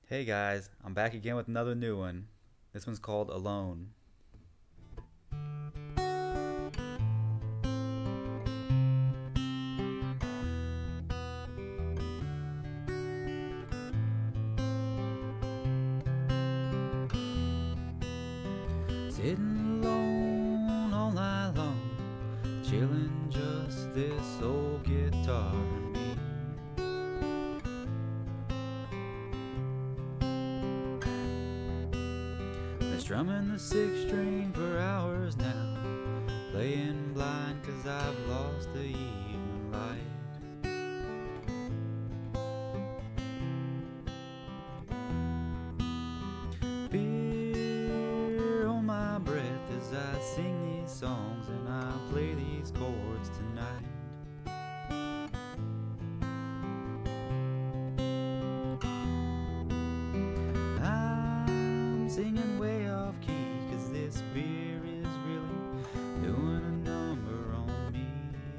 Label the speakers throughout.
Speaker 1: Hey guys, I'm back again with another new one. This one's called Alone. Sitting alone all night long, chilling just this old guitar and me. Been strumming the sixth string for hours now, playing blind 'cause I've lost the evening light. Beer on my breath as I sing these songs and I play these chords tonight. I'm singing way off key 'cause this beer is really doing a number on me.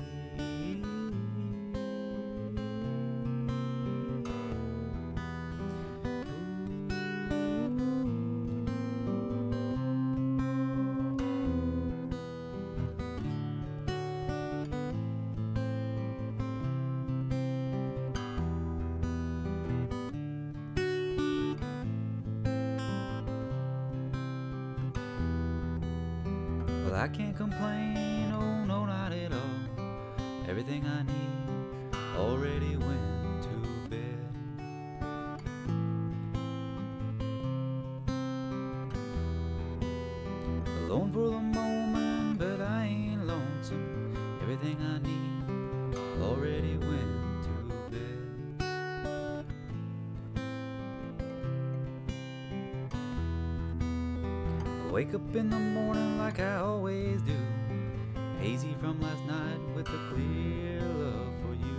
Speaker 1: Well, I can't complain, oh no, not at all. Everything I need already went to bed. Alone for the moment, but I ain't lonesome. Everything I need already went to bed. I wake up in the morning like I always do, hazy from last night with a clear love for you.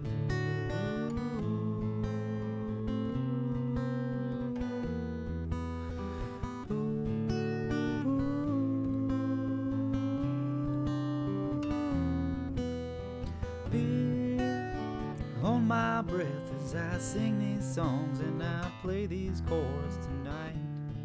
Speaker 1: Beer on my breath as I sing these songs and I play these chords tonight.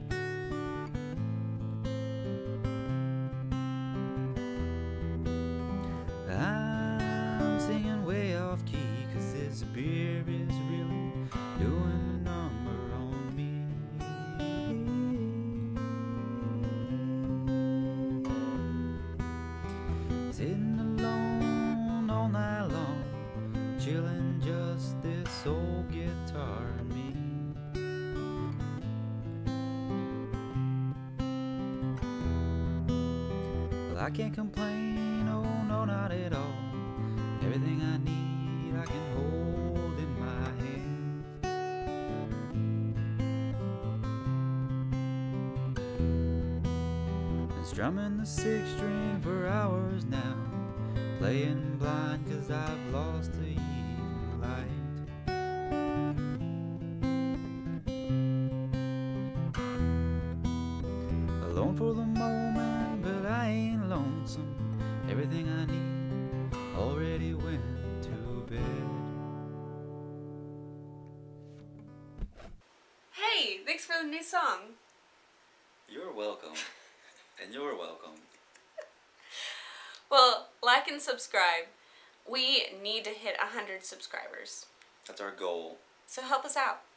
Speaker 1: I'm singing way off key 'cause this beer is really doing a number on me. Sitting alone all night long, chilling just this old guitar and me. Well, I can't complain, oh no, not at all. Everything I need I can hold in my hands. And strumming the sixth string for hours now, playing blind 'cause I've lost the evening light. Alone for the moment, but I ain't lonesome. Everything I need already went to bed.
Speaker 2: Hey, thanks for the new song.
Speaker 1: You're welcome. And you're welcome.
Speaker 2: Well, like and subscribe. We need to hit 100 subscribers.
Speaker 1: That's our goal.
Speaker 2: So help us out.